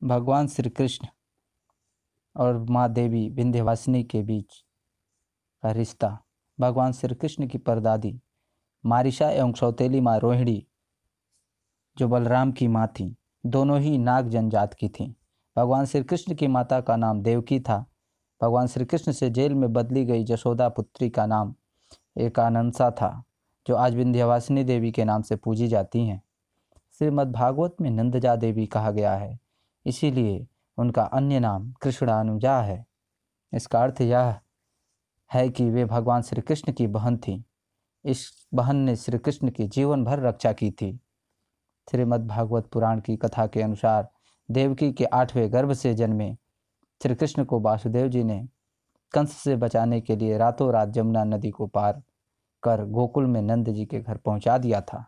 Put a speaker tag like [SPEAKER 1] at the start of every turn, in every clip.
[SPEAKER 1] भगवान श्री कृष्ण और माँ देवी विंध्यवासिनी के बीच का रिश्ता। भगवान श्री कृष्ण की परदादी मारिशा एवं सौतेली माँ रोहिणी जो बलराम की माँ थीं, दोनों ही नाग जनजात की थीं। भगवान श्री कृष्ण की माता का नाम देवकी था। भगवान श्री कृष्ण से जेल में बदली गई यशोदा पुत्री का नाम एकानंसा था, जो आज विंध्यवासिनी देवी के नाम से पूजी जाती हैं। श्रीमद् भागवत में नंदजा देवी कहा गया है, इसीलिए उनका अन्य नाम कृष्णानुजा है। इसका अर्थ यह है कि वे भगवान श्री कृष्ण की बहन थीं। इस बहन ने श्री कृष्ण की जीवन भर रक्षा की थी। श्रीमद् भागवत पुराण की कथा के अनुसार देवकी के 8वें गर्भ से जन्मे श्री कृष्ण को वासुदेव जी ने कंस से बचाने के लिए रातों रात जमुना नदी को पार कर गोकुल में नंद जी के घर पहुंचा दिया था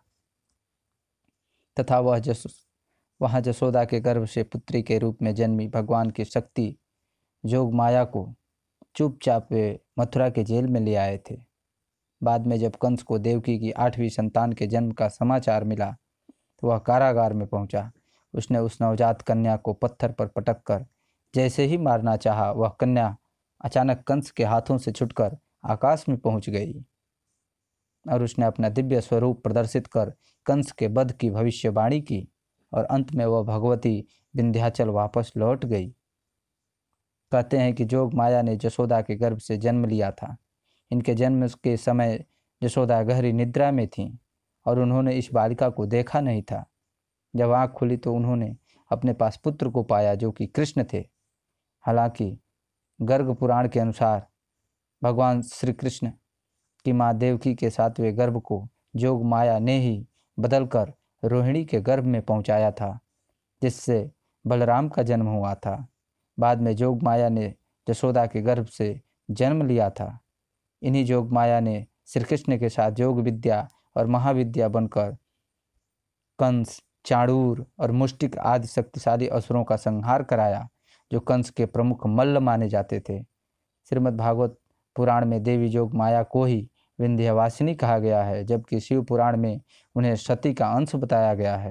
[SPEAKER 1] तथा वहाँ यशोदा के गर्भ से पुत्री के रूप में जन्मी भगवान की शक्ति जोग माया को चुपचाप वे मथुरा के जेल में ले आए थे। बाद में जब कंस को देवकी की 8वीं संतान के जन्म का समाचार मिला तो वह कारागार में पहुंचा। उसने उस नवजात कन्या को पत्थर पर पटक कर जैसे ही मारना चाहा, वह कन्या अचानक कंस के हाथों से छुटकर आकाश में पहुंच गई और उसने अपना दिव्य स्वरूप प्रदर्शित कर कंस के वध की भविष्यवाणी की और अंत में वह भगवती विंध्याचल वापस लौट गई। कहते हैं कि जोग माया ने यशोदा के गर्भ से जन्म लिया था। इनके जन्म के समय यशोदा गहरी निद्रा में थीं और उन्होंने इस बालिका को देखा नहीं था। जब आँख खुली तो उन्होंने अपने पास पुत्र को पाया जो कि कृष्ण थे। हालांकि गर्ग पुराण के अनुसार भगवान श्री कृष्ण की माँ देवकी के 7वें गर्भ को जोग माया ने ही बदलकर रोहिणी के गर्भ में पहुंचाया था, जिससे बलराम का जन्म हुआ था। बाद में जोग माया ने यशोदा के गर्भ से जन्म लिया था। इन्हीं जोग माया ने श्री कृष्ण के साथ योग विद्या और महाविद्या बनकर कंस, चाणूर और मुष्टिक आदि शक्तिशाली असुरों का संहार कराया, जो कंस के प्रमुख मल्ल माने जाते थे। श्रीमद् भागवत पुराण में देवी जोग माया को ही विंध्यवासिनी कहा गया है, जबकि शिव पुराण में उन्हें सती का अंश बताया गया है।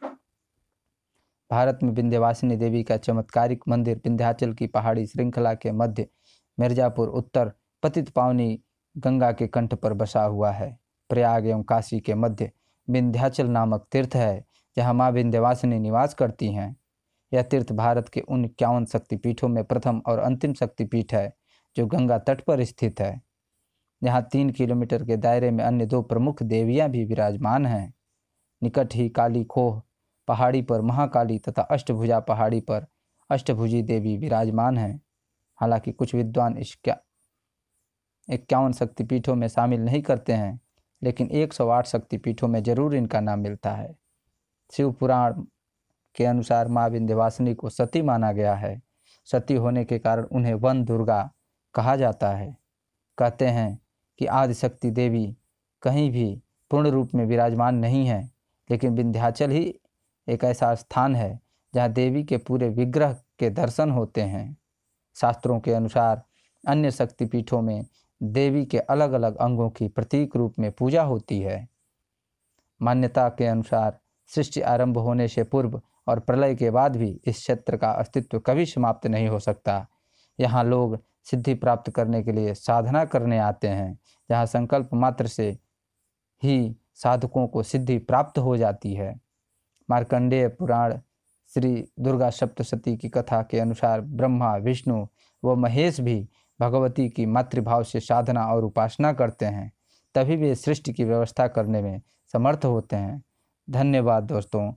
[SPEAKER 1] भारत में विंध्यवासिनी देवी का चमत्कारिक मंदिर विंध्याचल की पहाड़ी श्रृंखला के मध्य मिर्जापुर उत्तर पतित पावनी गंगा के कंठ पर बसा हुआ है। प्रयाग एवं काशी के मध्य विंध्याचल नामक तीर्थ है, जहाँ माँ विंध्यवासिनी निवास करती हैं। यह तीर्थ भारत के उन 51 शक्तिपीठों में प्रथम और अंतिम शक्तिपीठ है, जो गंगा तट पर स्थित है। यहाँ 3 किलोमीटर के दायरे में अन्य 2 प्रमुख देवियाँ भी विराजमान हैं। निकट ही काली खोह पहाड़ी पर महाकाली तथा अष्टभुजा पहाड़ी पर अष्टभुजी देवी विराजमान हैं। हालांकि कुछ विद्वान इस 51 शक्तिपीठों में शामिल नहीं करते हैं, लेकिन 108 शक्तिपीठों में जरूर इनका नाम मिलता है। शिव पुराण के अनुसार माँ विंध्यवासिनी को सती माना गया है। सती होने के कारण उन्हें वन दुर्गा कहा जाता है। कहते हैं कि आदिशक्ति देवी कहीं भी पूर्ण रूप में विराजमान नहीं है, लेकिन विंध्याचल ही एक ऐसा स्थान है जहाँ देवी के पूरे विग्रह के दर्शन होते हैं। शास्त्रों के अनुसार अन्य शक्तिपीठों में देवी के अलग अलग अंगों की प्रतीक रूप में पूजा होती है। मान्यता के अनुसार सृष्टि आरंभ होने से पूर्व और प्रलय के बाद भी इस क्षेत्र का अस्तित्व कभी समाप्त नहीं हो सकता। यहाँ लोग सिद्धि प्राप्त करने के लिए साधना करने आते हैं, जहाँ संकल्प मात्र से ही साधकों को सिद्धि प्राप्त हो जाती है। मार्कंडेय पुराण श्री दुर्गा सप्तशती की कथा के अनुसार ब्रह्मा, विष्णु व महेश भी भगवती की मातृभाव से साधना और उपासना करते हैं, तभी वे सृष्टि की व्यवस्था करने में समर्थ होते हैं। धन्यवाद दोस्तों।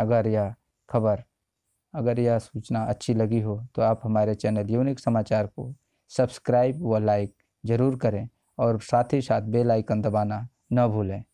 [SPEAKER 1] अगर यह सूचना अच्छी लगी हो तो आप हमारे चैनल यूनिक समाचार को सब्सक्राइब व लाइक ज़रूर करें और साथ ही साथ बेल आइकन दबाना न भूलें।